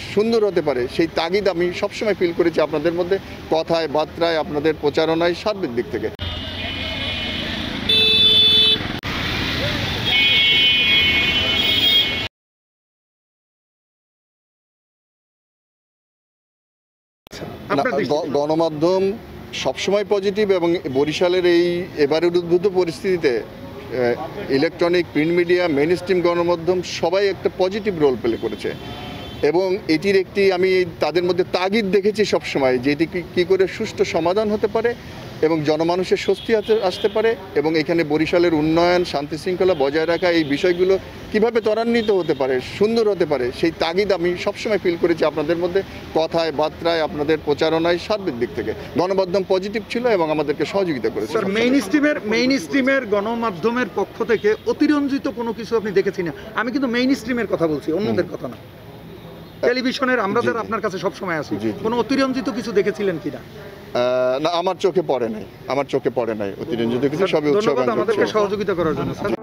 সুন্দর হতে পারে সেই তাগিদ আমি সবসময় ফিল করেছি আপনাদের মধ্যে, কথায় বার্তায়, আপনাদের প্রচারণায়, সার্বিক দিক থেকে। গণমাধ্যম সবসময় পজিটিভ, এবং বরিশালের এই এবারের উদ্ভূত পরিস্থিতিতে electronic, print media, mainstream গণমাধ্যম সবাই একটা পজিটিভ রোল প্লে করেছে, এবং এটির একটি আমি তাদের মধ্যে তাগিদ দেখেছি সবসময় যে এটি কী করে সুষ্ঠু সমাধান হতে পারে এবং জনমানুষের স্বস্তি আসতে পারে, এবং এখানে বরিশালের উন্নয়ন, শান্তি শৃঙ্খলা বজায় রাখা, এই বিষয়গুলো কিভাবে ত্বরান্বিত হতে পারে, সুন্দর হতে পারে সেই তাগিদ আমি সবসময় ফিল করেছি আপনাদের মধ্যে, কথায় বার্তায়, আপনাদের প্রচারণায়, সার্বিক দিক থেকে। গণমাধ্যম পজিটিভ ছিল এবং আমাদেরকে সহযোগিতা করেছে। মেইন স্ট্রিমের গণমাধ্যমের পক্ষ থেকে অতিরঞ্জিত কোনো কিছু আপনি দেখেছেন না? আমি কিন্তু মেইন স্ট্রিমের কথা বলছি, অন্যদের কথা না। টেলিভিশনের আমরা যারা আপনার কাছে সবসময় আসি, কোনো অতিরঞ্জিত কিছু দেখেছিলেন কিনা? না, আমার চোখে পড়ে নাই, অতিরঞ্জিত কিছু। সবই উৎসব আমাদেরকে সহযোগিতা করার জন্য।